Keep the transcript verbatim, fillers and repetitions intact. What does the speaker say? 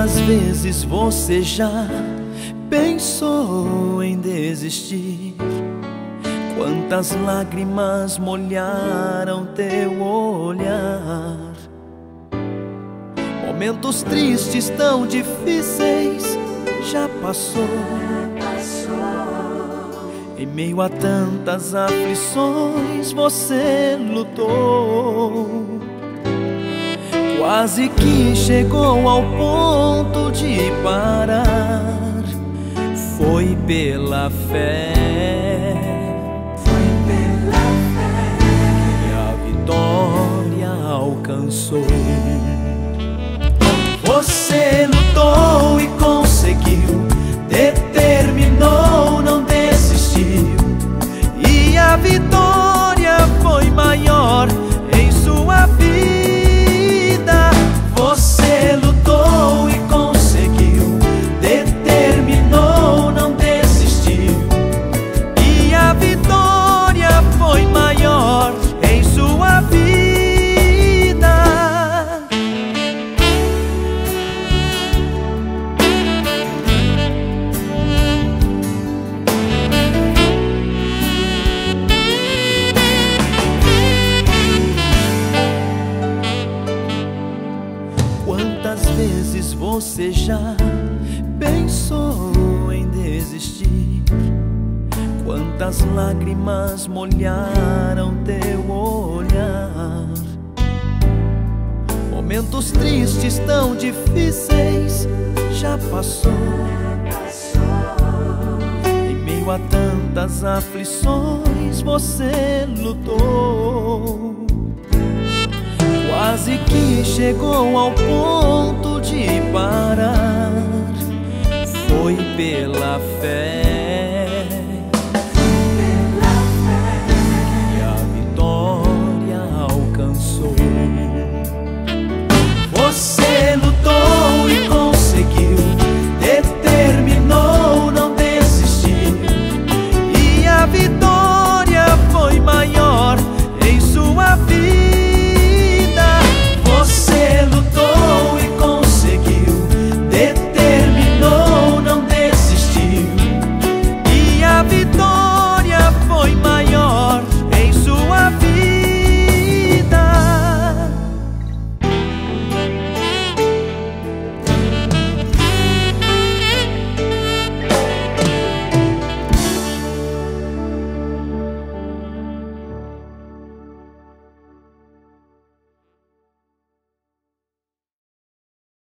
Quantas vezes você já pensou em desistir? Quantas lágrimas molharam teu olhar? Momentos tristes tão difíceis já passou. Em meio a tantas aflições você lutou. Quase que chegou ao ponto de parar. Foi pela fé, foi pela fé que a vitória alcançou. Você lutou e conseguiu, determinou, não desistiu, e a vitória foi maior em sua vida. Você lutou e conseguiu, determinou, não desistiu, e a vitória foi maior em sua vida. Quantas vezes você já pensou em desistir? Quantas lágrimas molharam teu olhar? Momentos tristes tão difíceis já passou. Em meio a tantas aflições você lutou. Quase que chegou ao ponto de parar. Foi pela